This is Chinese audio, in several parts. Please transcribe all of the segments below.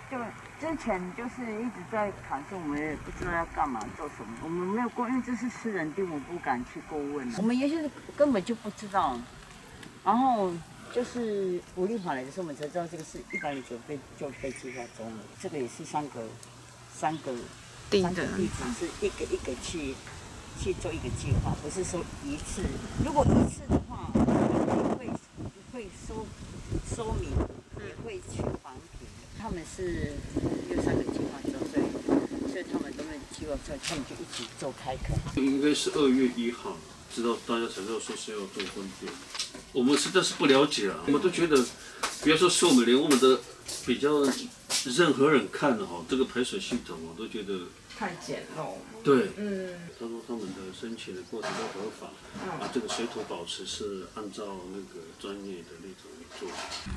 就之前就是一直在谈说，我们也不知道要干嘛做什么，我们没有过，因为这是私人地，我不敢去过问。我们也是根本就不知道，然后就是吴立华来的时候，我们才知道这个是109就被计划中了。这个也是三个地址是一个一个去做一个计划，不是说一次。如果一次的话，会说明，也会去环评。他们是有3个计划中，所以他们都没计划出来，他们就一起做开垦。 应该是2月1号，知道大家才知道说是要做分店。我们实在是不了解啊，我们都觉得，不要说是我们，连我们的比较任何人看哈，这个排水系统我都觉得太简陋。 对，他说他们的申请的过程都合法，这个水土保持是按照那个专业的那种做。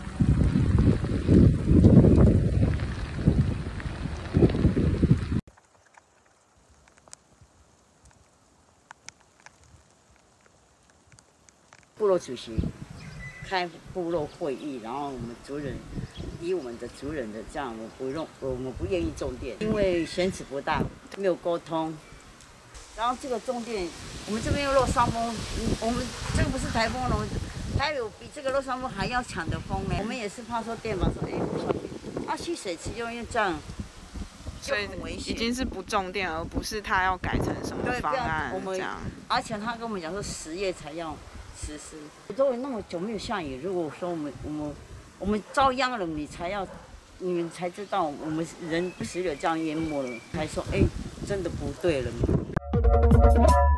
部落主席开部落会议，然后我们族人以我们的族人的这样，我们不愿意种电，因为选址不大，没有沟通。然后这个种电，我们这边又落山风，我们这个不是台风了，还有比这个落山风还要强的风呢。我们也是怕说电嘛，说不小心蓄水池就因为这样。 所以已经是不种电，而不是他要改成什么方案这样。 而且他跟我们讲说10月才要实施。都那么久没有下雨，如果说我们遭殃了，你们才知道我们人10月这样淹没了，才说真的不对了。